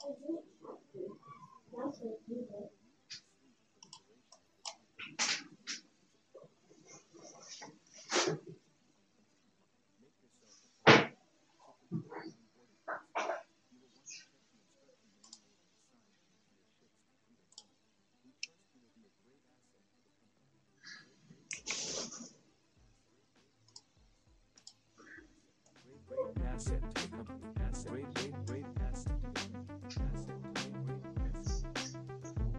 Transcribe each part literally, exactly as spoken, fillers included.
Asset to the company. Asset. Great, great, great asset to the company. Asset. Great, great asset.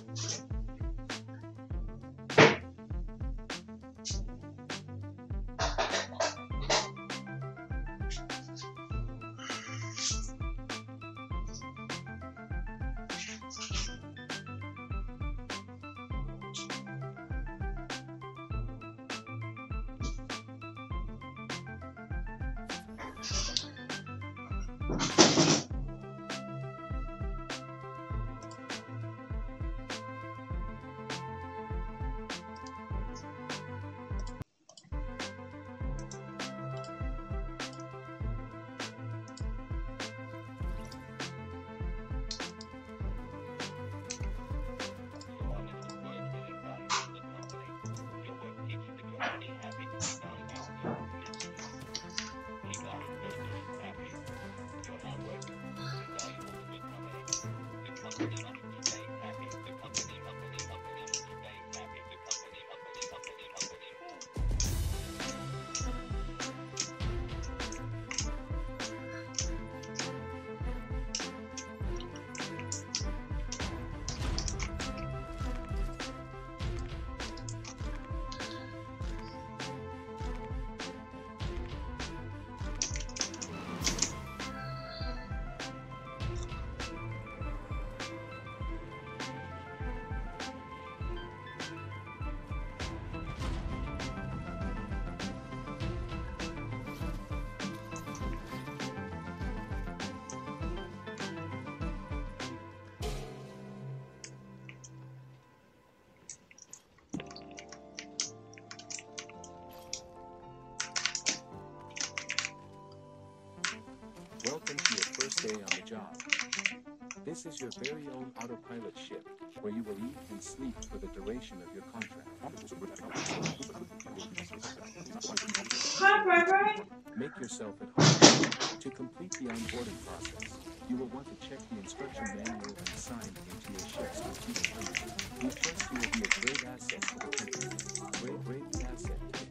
Welcome to your first day on the job. This is your very own autopilot ship, where you will eat and sleep for the duration of your contract. Hi, Barbara. Make yourself at home. To complete the onboarding process, you will want to check the instruction manual and sign into your ship's computer terminal. We trust you will be a great asset to the company. Great, great asset to the